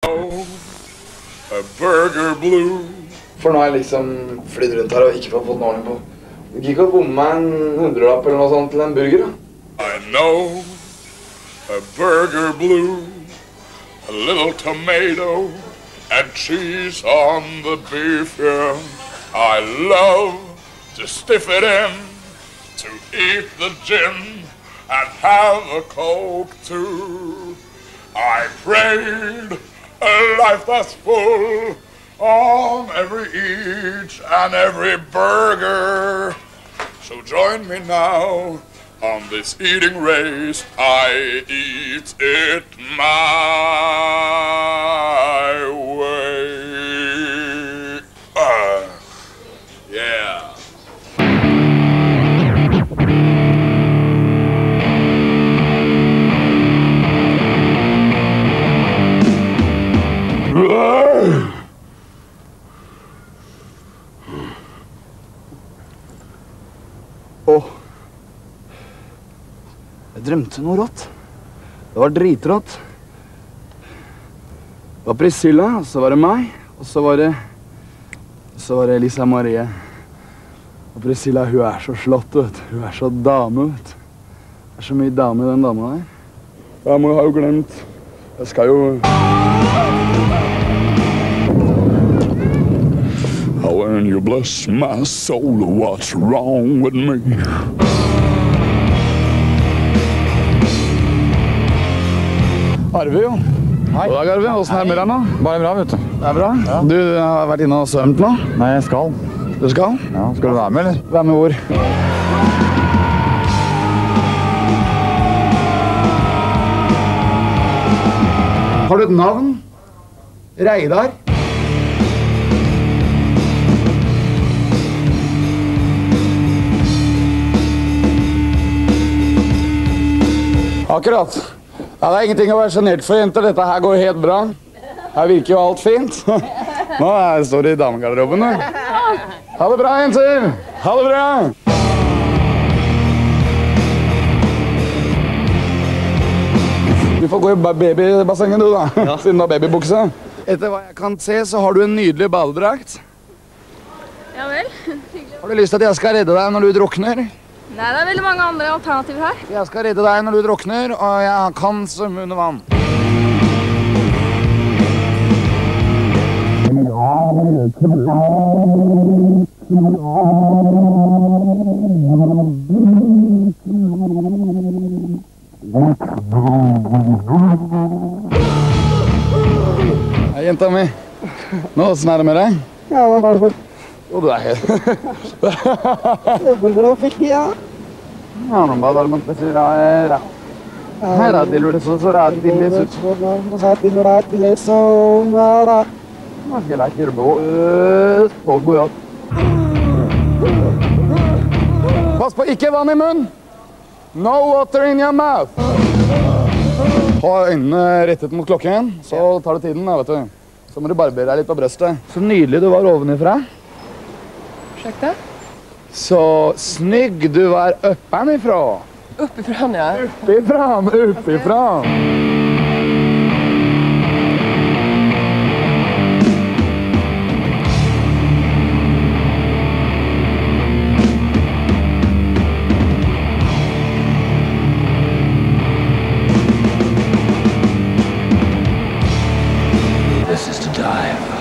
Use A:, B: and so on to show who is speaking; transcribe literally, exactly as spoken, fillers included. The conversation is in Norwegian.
A: A burger blue.
B: For nå har jeg liksom flydd rundt her og ikke fått noe ordning på. Du kan ikke bomme meg en hundrelapp eller noe sånt til en burger, da.
A: I know. A burger blue. A little tomato and cheese on the beef, yeah. I love to stiff it in, to eat the gin and have a Coke too. I prayed a life that's full on every each and every burger. So join me now on this eating race. I eat it my way. Uh, yeah.
B: Åh. Jeg drømte noe rått. Det var dritrått. Det var Priscilla, og så var det meg, og så var det... Så var det Lisa Marie. Og Priscilla, hun er så slått, vet du. Hun er så dame, vet du. Det er så mye dame i den dama der. Jeg må ha jo glemt. Jeg skal jo...
A: Oh, and you bless my soul, what's wrong with me?
B: Arve, jo.
C: Hei.
B: God dag, Arve. Hvordan er det med deg nå?
C: Bare bra, vet du.
B: Det er bra?
C: Ja.
B: Du har vært inne og svømt nå?
C: Nei, jeg skal.
B: Du skal?
C: Ja, skal du være med, eller?
B: Være med hvor? Har du et navn? Reidar? Akkurat. Ja, det er ingenting å være genert for, jenter. Dette her går helt bra. Her virker jo alt fint. Nå er- står det i damegarderoben, du. Ha det bra, jenter! Ha det bra! Du får gå i babybassenget, du, da. Siden du har babybukse. Etter hva jeg kan se, så har du en nydelig badedrakt.
D: Ja vel.
B: Har du lyst til at jeg skal redde deg når du drukner?
D: Nei, det er veldig mange andre alternativer her.
B: Jeg skal redde deg når du drukner, og jeg kan svømme under vann. Hei, jenta mi. Nå, hvordan er det med deg?
E: Ja, det var det.
B: Jo, du er helt...
E: Det var fikk jeg.
B: Ja, nå bare var det med å her. Her er det lurt, så er det litt ut.
E: Nå sa jeg til deg til det, så var det.
B: Nå skal jeg lære på å gå opp. Pass på, ikke vann i munnen! No water in your mouth! Ha øynene rettet mot klokken, så tar det tiden, da, vet du. Så må du barbere deg litt på brøstet. Så nydelig du var ovenifra.
F: Sjekk det.
B: Så snygg du var uppenifra.
F: Uppifrån, ja.
B: Uppifra, uppifra.
G: This is to die.